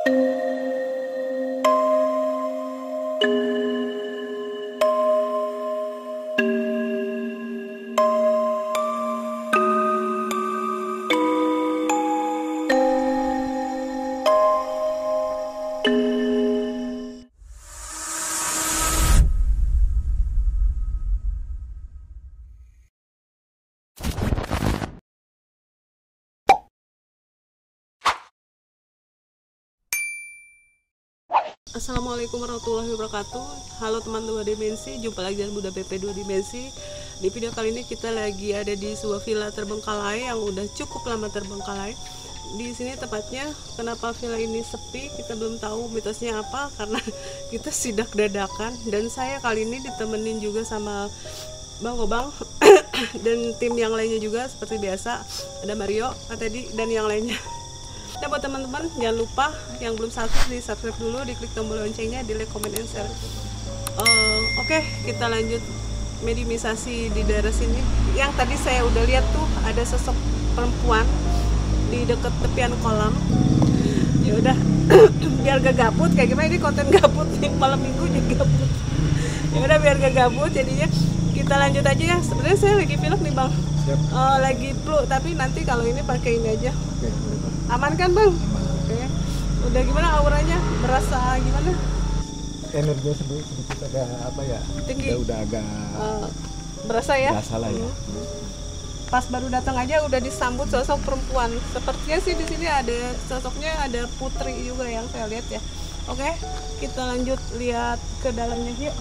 Assalamualaikum warahmatullahi wabarakatuh. Halo teman 2 dimensi, jumpa lagi dengan Bunda PP 2 dimensi. Di video kali ini kita lagi ada di sebuah villa terbengkalai yang udah cukup lama terbengkalai. Di sini tepatnya, kenapa villa ini sepi kita belum tahu mitosnya apa, karena kita sidak dadakan. Dan saya kali ini ditemenin juga sama Bang Gobang dan tim yang lainnya juga seperti biasa. Ada Mario, Teddy dan yang lainnya. Nah, buat teman-teman jangan lupa yang belum subscribe di subscribe dulu, diklik tombol loncengnya, di like, comment, and share. Oke, kita lanjut mediumisasi di daerah sini. Yang tadi saya udah lihat tuh ada sosok perempuan di dekat tepian kolam. Ya udah, biar gak gabut kayak gimana, ini konten gabut nih, malam minggu juga gabut. Ya udah biar gak gabut, jadinya kita lanjut aja ya. Sebenarnya saya lagi vlog nih Bang. Lagi flu, tapi nanti kalau ini pakai ini aja. Aman kan Bang? Oke. Udah gimana auranya? Berasa gimana? Energinya sedikit agak apa ya? Tinggi. Udah agak berasa ya? berasa lah ya. Pas baru datang aja udah disambut sosok perempuan. Sepertinya sih di sini ada sosoknya, ada putri juga yang saya lihat ya. Oke, kita lanjut lihat ke dalamnya yuk.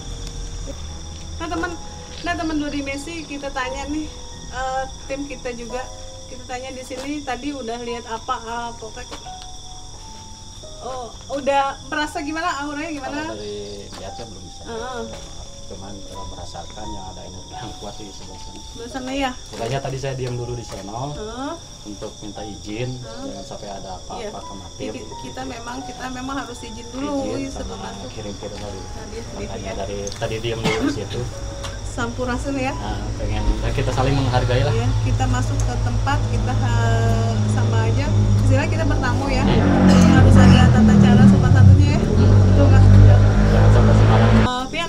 Nah teman 2 dimensi, kita tanya nih tim kita juga. Kita tanya di sini tadi udah lihat apa pokoknya. Oh, udah merasa gimana auranya gimana? Kalau dari lihatnya belum bisa. Cuman kalau merasakan yang ada energi yang kuat di sebelah sana. Sebelah sana ya. Makanya tadi saya diam dulu di sana untuk minta izin, jangan sampai ada apa-apa kematir. Kita memang harus izin dulu sebelum masuk. Kirim-kirim dulu. Makanya Ya. dari tadi diam dulu di situ. Sampurasun ya. Nah, pengen kita saling menghargai lah. Ya, kita masuk ke tempat kita sama aja. Istilahnya kita bertamu ya. Harus ada tata cara sopan satunya ya. Betul nggak? Jangan sampai sembarang. Pian,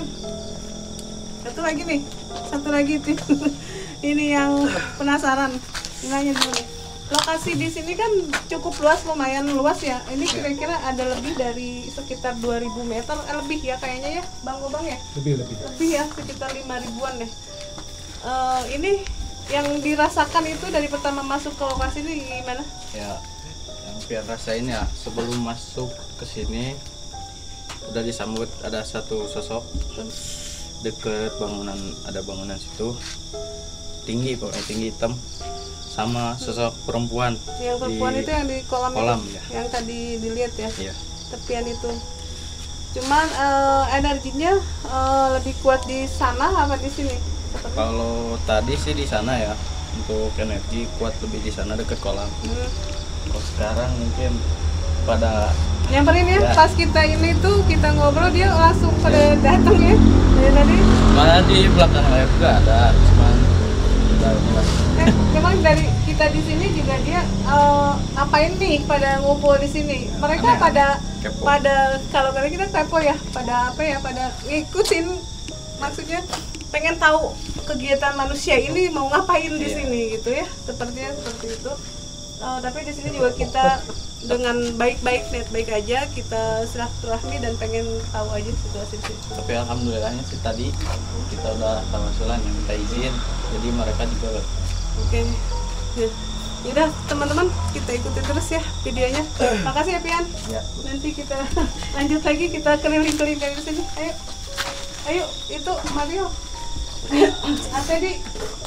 satu lagi tim. Ini yang penasaran. Nanya dulu nih. Lokasi di sini kan cukup luas, lumayan luas ya. Ini kira-kira ada lebih dari sekitar 2000 meter, lebih ya kayaknya ya, Bang Gobang ya? Lebih. Lebih ya, sekitar 5 ribuan deh. Ini yang dirasakan itu dari pertama masuk ke lokasi ini gimana? Ya, yang Pian rasain ya sebelum masuk ke sini udah disambut ada satu sosok deket bangunan, ada bangunan situ tinggi, pokoknya tinggi hitam, sama sosok perempuan. Yang perempuan itu yang di kolam itu, ya. yang tadi dilihat ya, Iya. tepian itu. Cuman energinya lebih kuat di sana apa di sini? Kalau tadi sih di sana ya, untuk energi kuat lebih di sana deket kolam. Kalau sekarang mungkin pada Nyamperin ya, Ya. pas kita ini tuh kita ngobrol dia langsung pada datang ya dari tadi. mana di belakang layar juga ada, cuman udah Memang dari kita di sini juga dia apain nih pada ngumpul di sini? Mereka kepo. pada kalau kali kita kepo ya, pada apa ya? Pada ngikutin, maksudnya pengen tahu kegiatan manusia ini mau ngapain di sini gitu ya? Sepertinya seperti itu. Tapi di sini juga kita dengan baik-baik, niat baik aja, kita silaturahmi dan pengen tahu aja situasi di situ. Tapi alhamdulillahnya sih tadi kita udah tawasulan yang minta izin, jadi mereka juga. Oke. Ya. Yaudah teman-teman, kita ikuti terus ya videonya. Makasih ya Pian. Ya. Nanti kita lanjut lagi, kita keliling-keliling dari sini. Ayo, itu Mario. Teddy.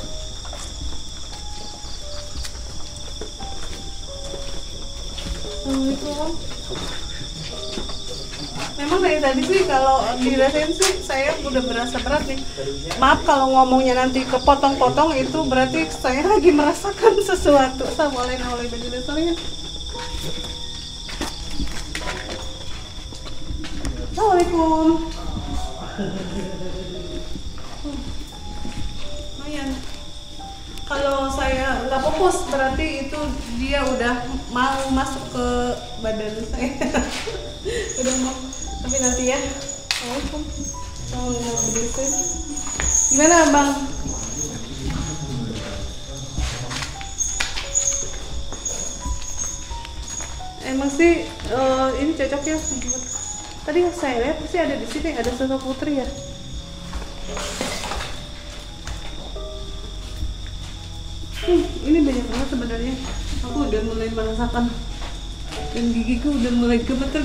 Assalamualaikum. Memang dari tadi sih kalau dirasain sih saya udah berasa berat nih. Maaf kalau ngomongnya nanti kepotong-potong, itu berarti saya lagi merasakan sesuatu. Assalamualaikum. Lumayan. Kalau saya nggak fokus berarti itu dia udah mau masuk ke badan saya. Udah mau. Tapi nanti ya. Assalamualaikum. Assalamualaikum. Gimana Bang? Emang sih ini cocok ya. Tadi yang saya lihat sih ada di sini ada sosok putri ya. Ini banyak banget sebenarnya. Aku udah mulai merasakan dan gigiku udah mulai gemeter.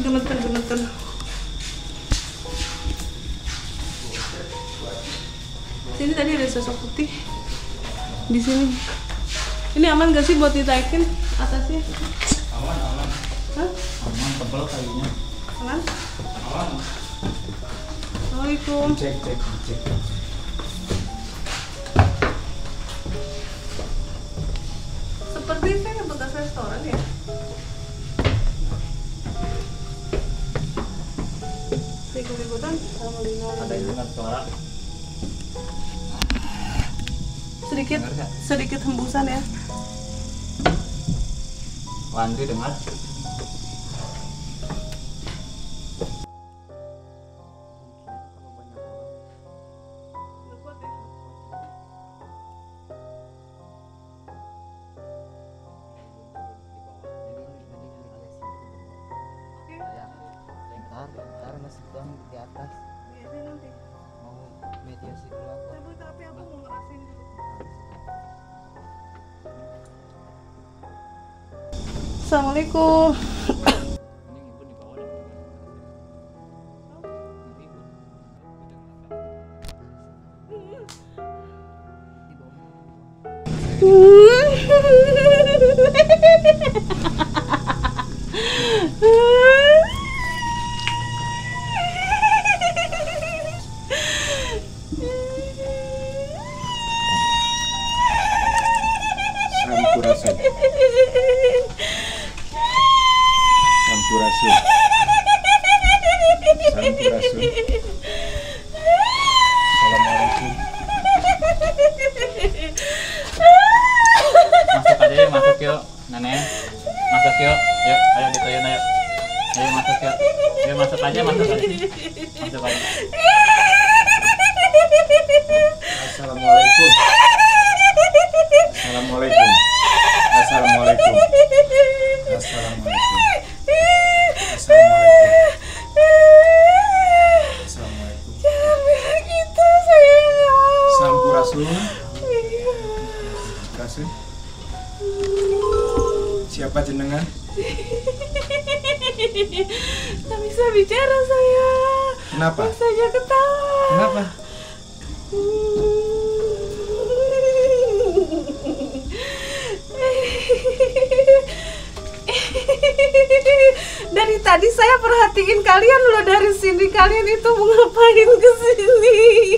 Sini tadi ada sosok putih di sini. Ini aman gak sih buat ditaikin atasnya? Aman. Hah? Aman, tebal kayunya. Aman? Assalamualaikum. Cek. Seperti kayak bekas restoran ya. Ikut-ikutan Ada dengan suara. sedikit hembusan ya. Landri dengar. Ntar masih doang di atas Iya sih nanti. mau mediasi dulu apa? Tapi aku mau ngerasin dulu. Assalamualaikum. Ini ngikut di bawah dong. Sampurasun. Assalamualaikum. Masuk aja yuk, masuk yuk, nenek. Masuk yuk, yuk, ayo ditoyin ayo. Ayo masuk yuk. Yuk masuk aja. Masuk aja. Assalamualaikum. Assalamualaikum. Assalamualaikum. Assalamualaikum. Assalamualaikum. Gitu sayang. Sampurasun. Sampurasun. Siapa jenengan? Gak bisa bicara saya. Kenapa? Saja ketawa. Kenapa? Dari tadi saya perhatiin kalian loh dari sini. Kalian itu mau ngapain ke sini?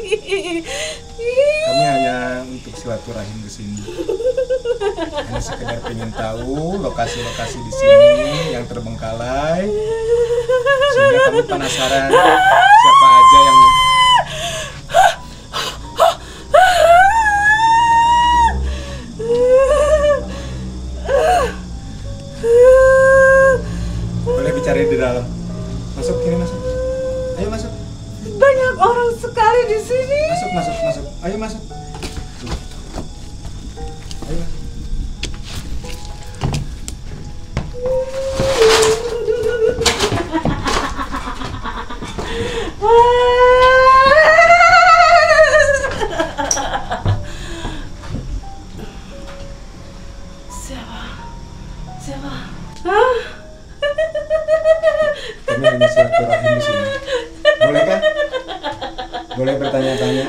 Kami hanya untuk silaturahim ke sini. Hanya sekedar pengen tahu lokasi-lokasi di sini yang terbengkalai. Sehingga kami penasaran siapa aja yang boleh bicara di dalam. Masuk, ini masuk. Ayo masuk. Banyak orang sekali di sini. Masuk. Ayo masuk. Ayo masuk. Siapa? Hah? Kami hanya silaturahim di sini. Boleh kan? Boleh bertanya-tanya?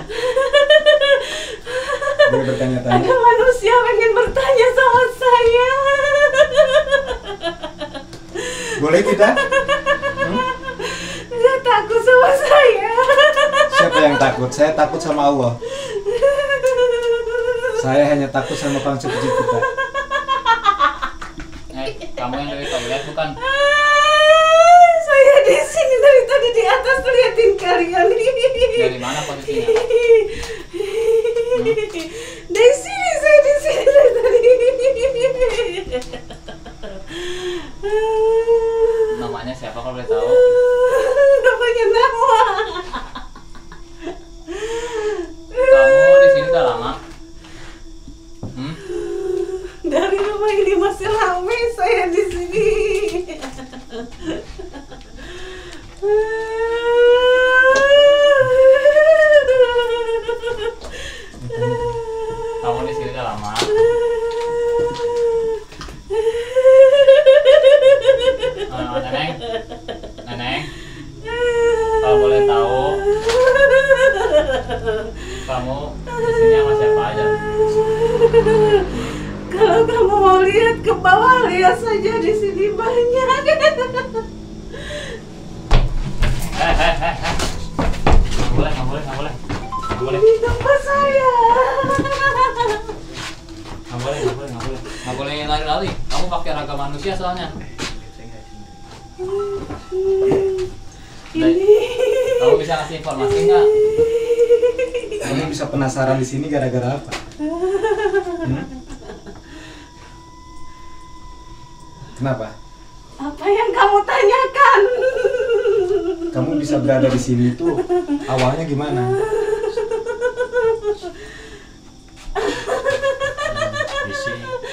Boleh bertanya-tanya? Ada manusia pengen bertanya sama saya. Boleh tidak? Dia takut sama saya. Siapa yang takut? Saya takut sama Allah. Saya hanya takut sama pencipta kita. Kamu yang dari toilet bukan? Saya di sini dari tadi di atas liatin kalian. Dari mana posisinya? Dari sini saya di sini. lihat saja di sini banyak. Nggak boleh. Ini tempat saya. Nggak boleh lari-lari. Kamu pakai ragam manusia soalnya. Ini. Kamu bisa kasih informasi nggak? Kamu bisa penasaran di sini gara-gara apa? Kenapa? Apa yang kamu tanyakan? Kamu bisa berada di sini itu awalnya gimana? Bisi.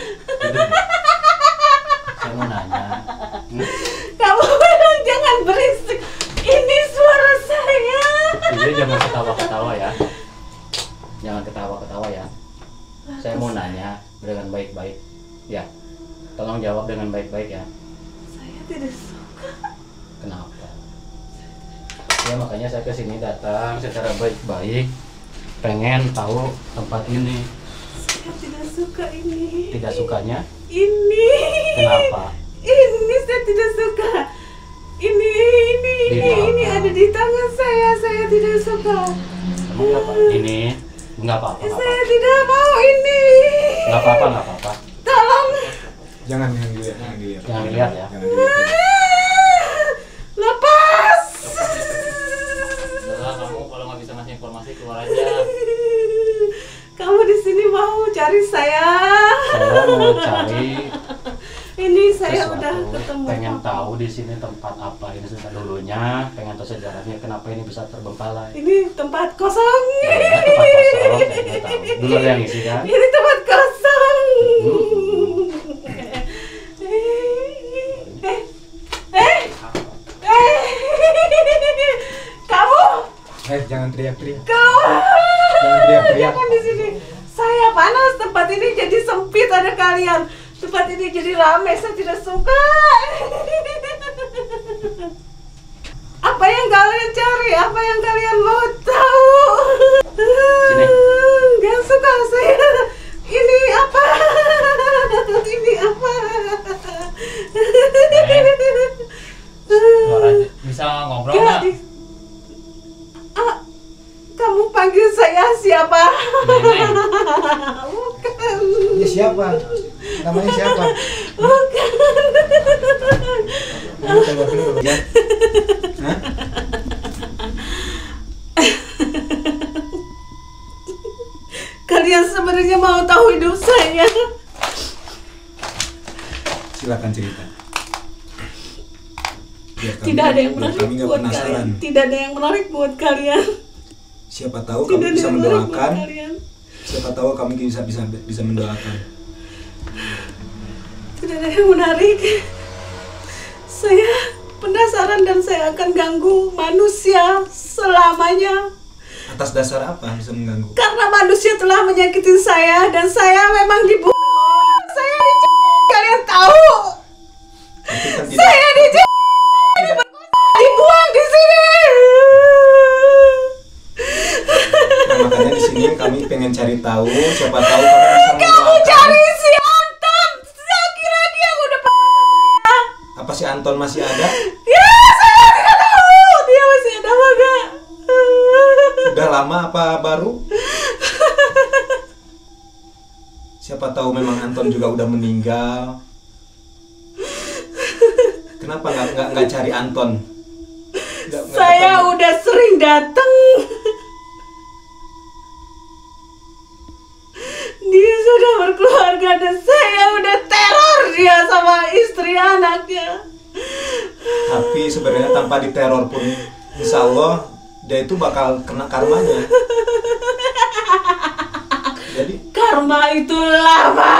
Saya mau nanya. Kamu bilang jangan berisik. Ini suara saya. Jadi jangan ketawa-ketawa ya. Jangan ketawa-ketawa ya. Saya mau nanya dengan baik-baik. Ya. Tolong jawab dengan baik-baik ya. Saya tidak suka. Kenapa? Ya makanya saya kesini datang secara baik-baik, pengen tahu tempat ini. Saya tidak suka ini. Tidak sukanya? Ini. Kenapa? Ini saya tidak suka. Ini Di ada di tangan saya. Saya tidak suka. Emang nggak apa? Ini nggak apa-apa. Saya tidak mau ini. Nggak apa-apa. Tolong. Jangan dilihat. Jangan dilihat ya. Jangan dilihat. Lepas. Udah, kamu kalau nggak bisa ngasih informasi keluar aja. Kamu di sini mau cari saya? Saya mau cari Ini saya sesuatu. udah ketemu. Pengen tahu di sini tempat apa ini sudah dulunya. Pengen tahu sejarahnya kenapa ini bisa terbengkalai. Ini tempat kosong. Ya, tempat kosong. Saya nggak tahu. Dulu ada yang isi kan? Ini tempat kosong. Kamu Jangan teriak-teriak. keluar. Jangan teriak-teriak. Jangan di sini. Saya panas. Tempat ini jadi sempit ada kalian. Tempat ini jadi ramai. Saya tidak suka. Apa yang kalian cari? Apa yang kalian mau tahu? Sini. Gak suka saya. Ini apa? Ini apa? Keluar aja. Bisa ngobrol nggak? Kamu panggil saya siapa? Neneng. Bukan. Ini siapa? Namanya siapa? Bukan. Ini tengok dulu. Ya. Hah? Kalian sebenarnya mau tahu hidup saya? Silakan cerita. Biar kami- Tidak ada yang biar menarik kami nggak buat penasaran. kalian. Tidak ada yang menarik buat kalian. Siapa tahu Tidak kamu ada bisa yang menarik buat mendoakan. kalian. Siapa tahu kami bisa mendoakan. Tidak ada yang menarik. Saya penasaran dan saya akan ganggu manusia selamanya. Atas dasar apa bisa mengganggu? Karena manusia telah menyakiti saya dan saya memang dibuang. Saya dibuang. Kalian tahu? Tapi kan tidak. Saya dibuang di sini. Nah, makanya di sini kami pengen cari tahu. Siapa tahu kami bisa mendoakan. Cari si Anton. Saya kira dia udah Apa si Anton masih ada? Ya, saya tidak tahu. Dia masih ada apa enggak? Udah lama apa baru? Siapa tahu memang Anton juga udah meninggal. Kenapa nggak cari Anton? Nggak Saya ketemu. udah sering datang. Dia sudah berkeluarga dan saya udah teror dia sama istri anaknya. Tapi sebenarnya tanpa diteror pun, insya Allah dia itu bakal kena karmanya. Jadi Karma itu lama.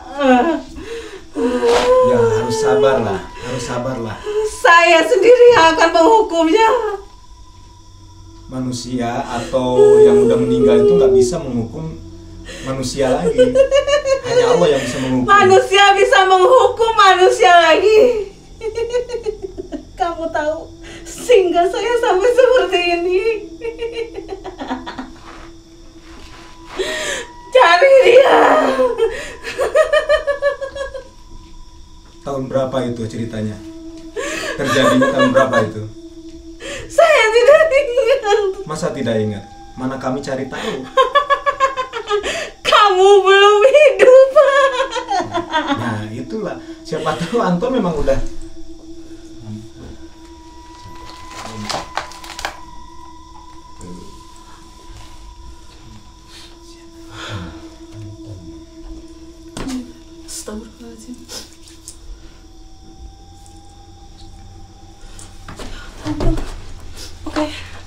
ya harus sabar lah. Saya sendiri yang akan menghukumnya. Manusia atau yang udah meninggal itu nggak bisa menghukum manusia lagi. Hanya Allah yang bisa menghukum. Manusia bisa menghukum manusia lagi. Kamu tahu, sehingga saya sampai seperti ini. Cari dia. Tahun berapa itu ceritanya? Terjadinya tahun berapa itu? Saya tidak ingat. Masa tidak ingat? Mana kami cari tahu. Kamu belum hidup. Nah itulah, siapa tahu Anton memang udah Astagfirullahaladzim. Oke.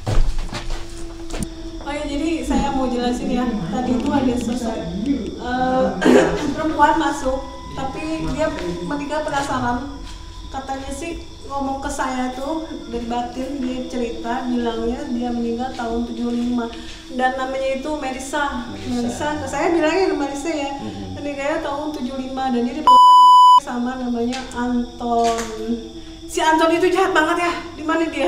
Oh ya, jadi saya mau jelasin ya. Tadi itu ada sosok perempuan masuk, tapi dia meninggal penasaran. Katanya sih ngomong ke saya tuh dari batin, dia cerita bilangnya dia meninggal tahun 75 dan namanya itu Melisa. Saya bilangnya Melisa ya. Meninggalnya tahun 75 dan dia diperkosa sama namanya Anton. Si Anton itu jahat banget ya. Di mana dia?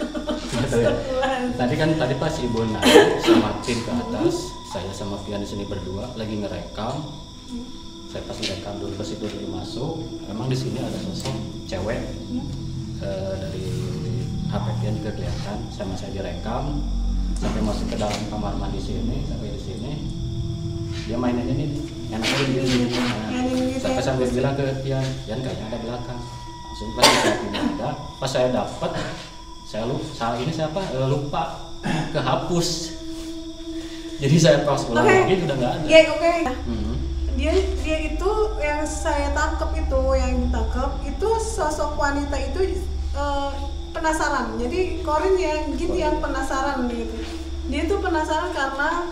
Tadi pas Ibu naik sama tim ke atas, saya sama Pian di sini berdua lagi ngerekam. Saya pas ngerekam dulu ke situ dulu masuk. Emang di sini ada sosok cewek dari HP Pian juga kelihatan. Sama saya direkam sampai masuk ke dalam kamar mandi sini, sampai di sini dia main aja nih, enaknya di sini. Sampai sambil bilang ke Pian kayaknya ada belakang. Langsung pas saya ada, pas saya dapat saya lupa kehapus. Jadi saya pas ulang lagi udah nggak ada. Oke. Dia itu yang saya tangkap yang ditangkap itu sosok wanita itu penasaran. Jadi Korin yang gitu yang penasaran gitu. Dia itu penasaran karena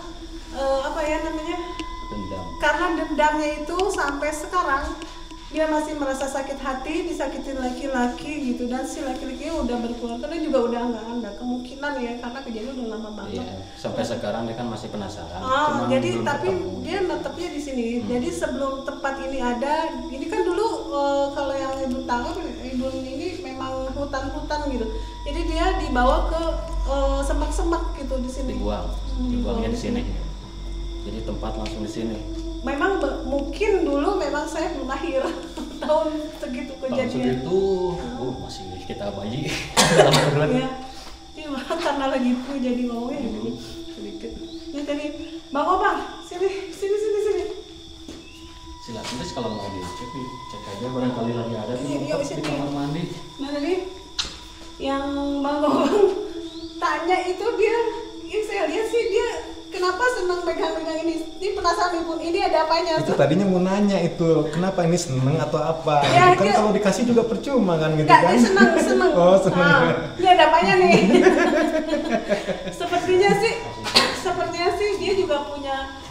Dendam. karena dendamnya itu sampai sekarang dia masih merasa sakit hati disakitin laki-laki gitu, dan si laki-lakinya udah berkeluarga dan juga udah nggak ada kemungkinan ya karena kejadian udah lama banget. Iya, sampai sekarang dia kan masih penasaran. Jadi belum tapi ketemu. dia netepnya di sini. Jadi sebelum tempat ini ada, ini kan dulu kalau yang ibu tangkap, ibu ini memang hutan-hutan gitu. Jadi dia dibawa ke semak-semak gitu di sini. Dibuangnya di sini. Jadi tempat langsung di sini. Memang mungkin dulu memang saya belum lahir tahun segitu Tahun kejadian. segitu, masih kita bayi dalam perut. Ya, ini karena lagi flu jadi ngomongnya gitu sedikit. Ini tadi Bang Obang, sini. Silakan terus kalau mau dicek cek aja barangkali lagi ada Yuk, di sini. kamar mandi. Nah tadi yang Bang Obang tanya itu dia, yang saya lihat sih dia kenapa senang pegang-pegang ini? Ini penasaran ibu, ini ada apanya? itu tadinya mau nanya itu kenapa ini seneng atau apa? Ya, Itu kan dia- kalau dikasih juga percuma kan gitu Enggak, kan? dia senang. Oh seneng. Ini ada apanya nih? Sepertinya sih dia juga punya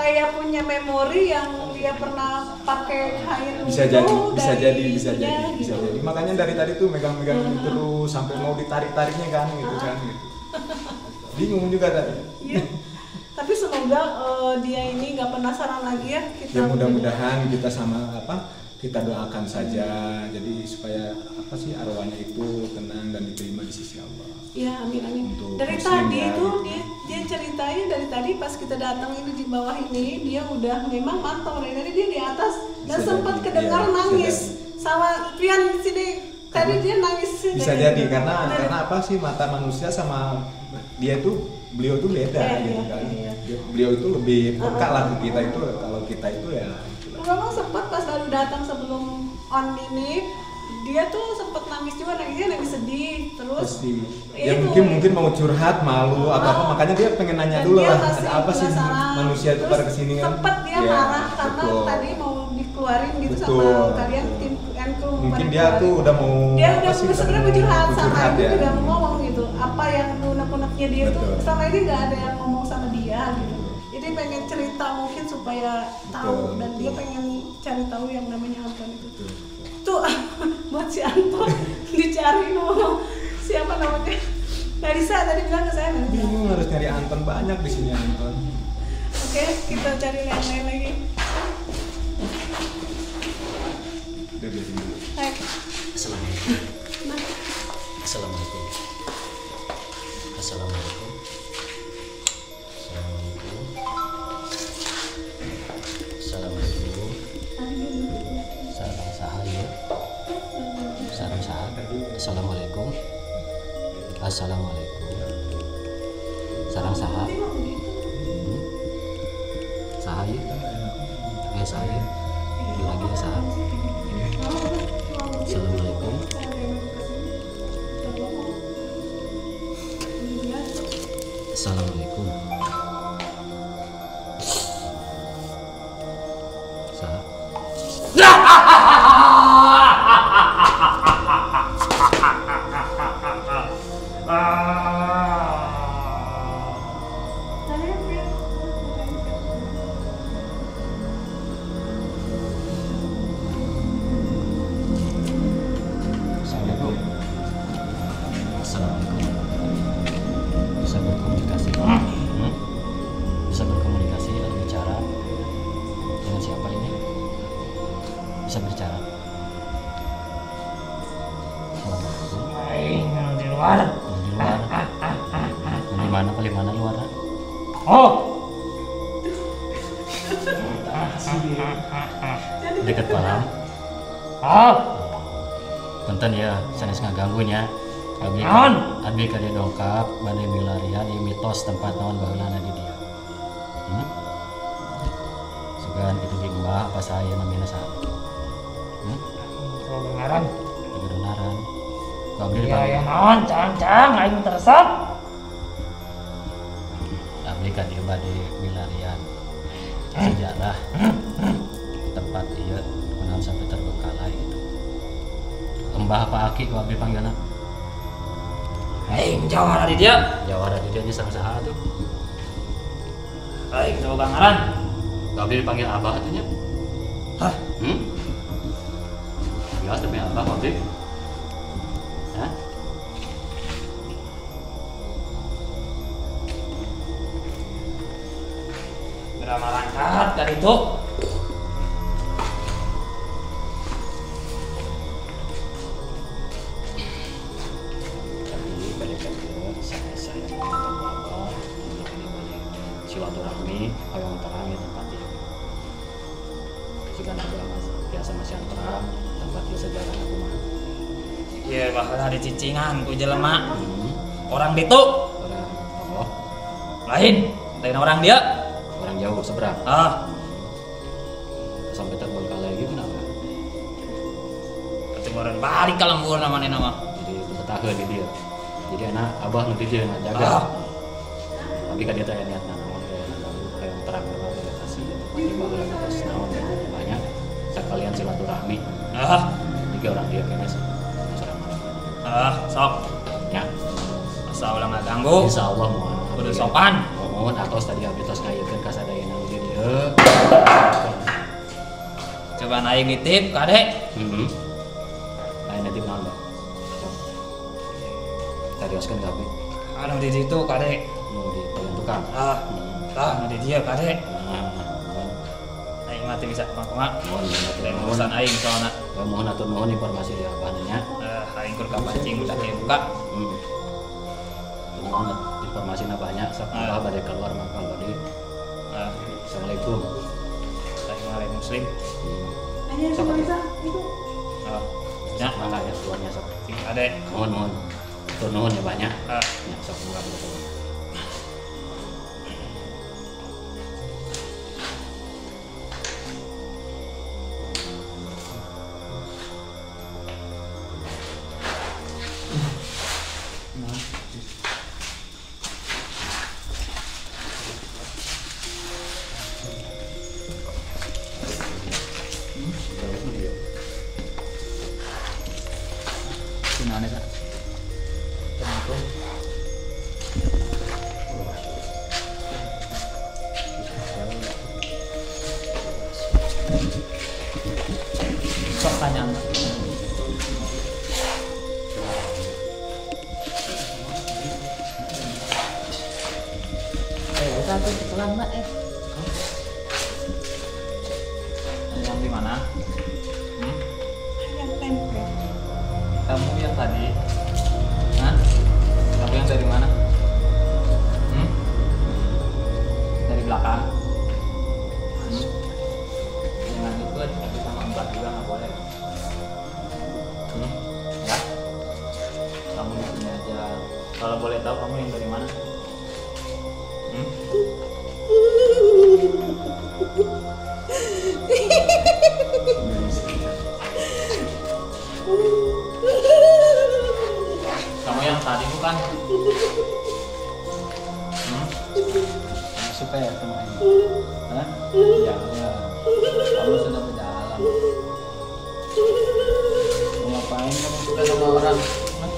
memori yang dia pernah pakai air Bisa wudhu jadi, dari bisa itunya, gitu. jadi. Makanya dari tadi tuh megang-megang terus sampai mau ditarik-tariknya kan gitu kan gitu. Bingung juga tadi. Iya. Tapi semoga dia ini nggak penasaran lagi ya. Ya mudah-mudahan kita kita doakan saja jadi supaya arwahnya itu tenang dan diterima di sisi Allah. Iya, amin. Untuk Dari muslim tadi ya, itu gitu. dia ceritain dari tadi pas kita datang ini di bawah ini dia udah memang mantau dari tadi dia di atas dan Bisa sempat jadi, kedengar iya, nangis bisa sama Pian di sini. Tadi dia nangis sih. Bisa jadi karena apa sih mata manusia sama beliau itu beda Iya, gitu iya, kan. iya. Beliau itu lebih peka lah ke kita itu, kalau kita itu ya Memang sempat pas baru datang sebelum on ini dia tuh sempat nangisnya nangis sedih terus. pasti. Ya Ya itu. mungkin mau curhat, malu atau apa, makanya dia pengen nanya Dan dulu dia lah masih ada apa sih penasaran. manusia itu Terus pada kesini kan. sempet dia Ya, marah karena betul. tadi mau dikeluarin gitu Betul. sama kalian tim and crew Mungkin pada dia keluarin. tuh udah mau dia apa udah sih, sebenarnya mau curhat sama curhat ibu ya. juga mau ngomong gitu apa yang unek-uneknya dia tuh Betul. selama ini nggak ada yang ngomong sama dia gitu. Jadi pengen cerita mungkin supaya tahu Betul, dan betul. dia pengen cari tahu yang namanya Anton itu. Betul. Tuh buat si Anton dicari ngomong siapa namanya. Larissa tadi bilang ke saya Larissa. Bingung harus nyari Anton, banyak di sini Anton. Oke, kita cari yang lain lagi. Udah biarin dulu. Hai. Assalamualaikum. Nah, Assalamualaikum. Assalamualaikum. Assalamualaikum. Assalamualaikum. tadi dia bilang, Salam sahaya. Assalamualaikum. Assalamualaikum. Sarang saha? Saha ya? Saha ya? Lagi ya saha? Assalamualaikum. Assalamualaikum. Saha? Assalamualaikum. Assalamualaikum. Bisa berkomunikasi? Bisa berkomunikasi atau bicara dengan siapa ini? Bisa bicara? Assalamualaikum. Di luar. Di luar. Di mana? Paling mana luar? Oh. Dekat kolam. Oh. Punten ya, sanes ngagangguin ya. Naon? Abi ka dia dongkap badai milarian ieu mitos tempat naon baheulana di dia. Sugan kitu di Mbah apa saya namina saha? Kedengaran. Kebenaran. Ku abdi Ya dipanggil. ya naon cang aing tersap. Abdi ka dia badai milarian. Sejarah tempat ieu kunaon sampai terbengkalai gitu. Mbah apa Aki ku abdi panggilna? Aing jawara di dia. Jawara di dia nya sareng saha atuh? Aing coba ngaran. Ku abdi dipanggil Abah atuh nya. Hah? Jelas demi Abah ku abdi. Hah? Berapa rangkat dari itu? Tapi balik lagi saya menonton Abah ini balik silaturahmi hayang terang ya tempat ini. Jika ada biasa masih terang tempat dia sejarah aku mah. Iya bakal ada cicingan ku jelema. Orang ditu Orang oh, lain orang dia. orang jauh seberang sampai terbengkalai gitu kenapa? Ketemuran balik ke lembur namanya nama. Jadi betahkeun di dia. Jadi anak Abah nu di dia ngajaga. Tapi kan dia tanya niatna naon hayang terang kasih tempat di baheula atas naon banyak sekalian silaturahmi. Tiga orang dia kayaknya sih. Sok. Ya, Asal ulah ngaganggu. insya Allah mau. Kudu sopan. Mohon atos tadi abdi tos ngayekeun ka sadayana nu di dieu. Coba naik nitip kadek. Lain nanti naon, Bang? Tadi oskeun ka abdi Anu di situ kadek. nu di payun tukang. Anu di dia kadek. Mohon Aing mati bisa kumaha. mohon Lain urusan aing soalna. mohon atur nuhun informasi di Abah nya. Aing kur ka pancing udah kayak buka. Mohon informasinya banyak, sok Abah bade keluar maka bade. Assalamualaikum. Aing ngalain muslim. Sok Ya, mangga ya tuannya sok. sing kadek. Mohon atur nuhun ya banyak. Ah. Ya sok mangga betul. Gimana kak? Assalamualaikum. Sok tanya. Satu selamat Yang di mana? Kamu yang tadi? Hah? Kamu yang dari mana? Dari belakang? Jangan ikut, tapi sama empat juga nggak boleh. Ya? Kalau boleh tahu kamu yang dari mana? Hmm? Kamu yang tadi bukan? Kamu suka ya sama ini? Hah? Jangan. Kamu sudah berjalan. Mau ngapain kamu suka sama orang? Hah?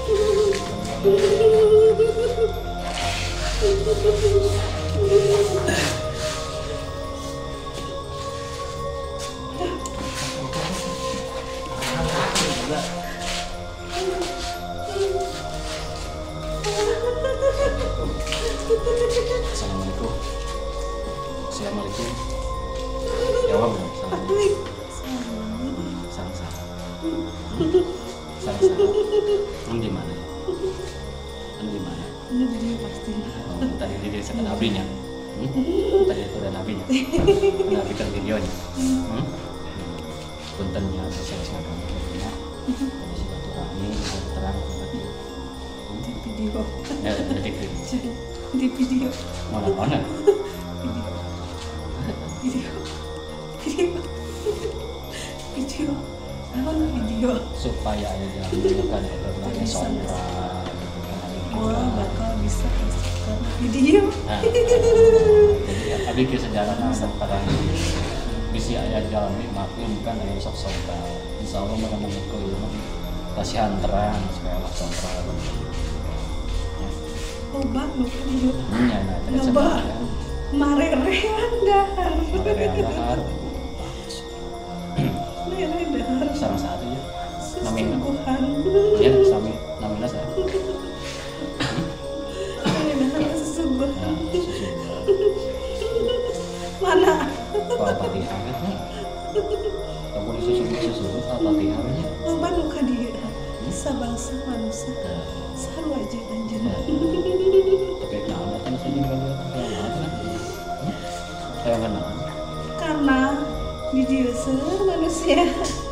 Assalamualaikum. Assalamualaikum. Jawab dong. Assalamualaikum. Salam-salam. Salam-salam. Kamu di mana? Kamu di mana? Pasti. Oh, tadi di desa kan abrinya. Tadi itu ada nabinya. Nabikan videonya. Puntennya saya silakan. Ya. Ada silaturahmi, terang kembali. Di video. Ya, ada di video. Di video. Mana-mana. Video. Video. Video. Apa video? Supaya ada jalan bukan berbagai sonra. Wah, bakal bisa masukkan video. Nah, jadi abi ke sejarah nama parang bisi aya jalan ini maklum kan aya sok-sok insya Allah menemukan ke ilmu kasihan terang supaya langsung terang. Loba nu video. Ya, nah, terus Loba. sebenarnya Marerean dahar. mereka yang dahar Marere dahar. salah satu ya. Namina. Sesungguhan. Ya, sami namina saya. Marere dahar sesungguhan. Nah, sesungguhnya Mana? kalau Fatihah kan nih. Kamu disusun Fatihahnya. Loba nu ka dieu. Sabangsa manusia. Sarua aja anjeun. Pakai nama kan sini kan saya kenal. Karena di dieu seueur manusia.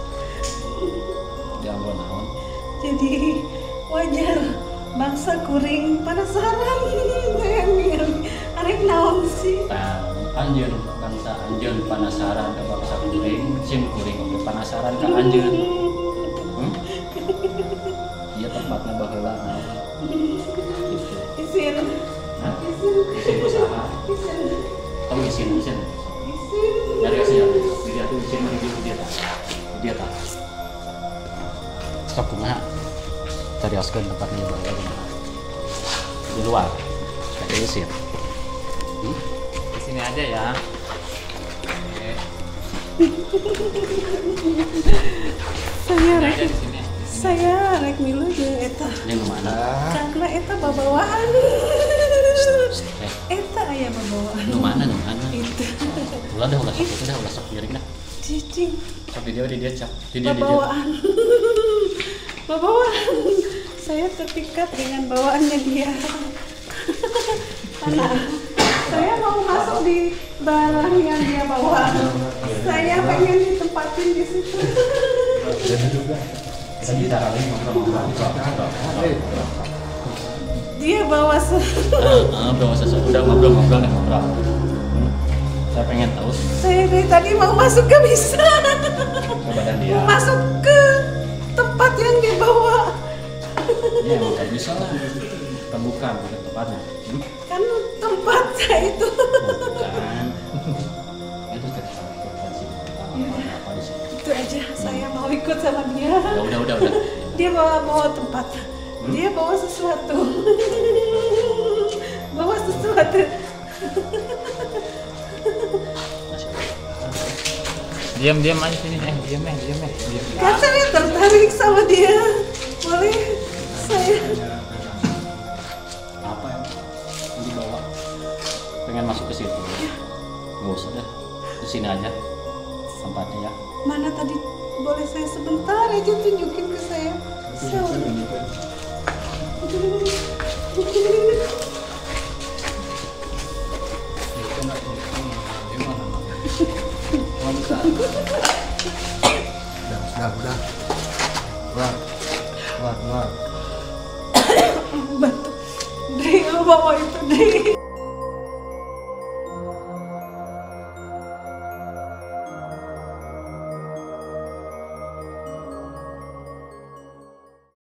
Jangan naon. Jadi wajar bangsa kuring penasaran arek naon sih. Nah, anjeun bangsa anjeun penasaran ke bangsa kuring, sim kuring oge penasaran ke anjeun. Iya tempatnya baheula naon. Gitu. Isin Nah, isin usaha. Kamu isin. isin Dari hasil dia tuh isin dia tak. Sok kumaha? Cari oskeun tempatnya baheula. Di luar. Kayak isin. Di sini aja ya. Oke. saya Ini rek aja di sini. saya rek milu jeung eta Ini mana? karena eta babawaan Eh, eta aya babawaan nu mana? itu Ulah sok piring dah. cicing Sok di dia cak. Di dia. babawaan babawaan saya terpikat dengan bawaannya dia karena saya mau masuk di barang yang dia bawa saya pengen ditempatin di situ dia bawa Bawa sesuatu udah ngobrol. Saya pengen tahu saya dari tadi mau masuk gak bisa ke badan dia. mau masuk ke tempat yang dia bawa Ya emang gak bisa lah. Bukan tepatnya. kan tempat saya itu Bukan. Itu cerita apa di sini? itu aja saya mau ikut sama dia Udah. dia bawa tempat dia bawa sesuatu Diam aja sini. Diam. kan saya tertarik sama dia boleh saya Apa yang dibawa? Pengen masuk ke situ? Nggak usah deh. Di sini aja tempatnya ya. mana tadi boleh saya sebentar aja tunjukin ke saya Udah. Keluar. batuk bawa itu nih.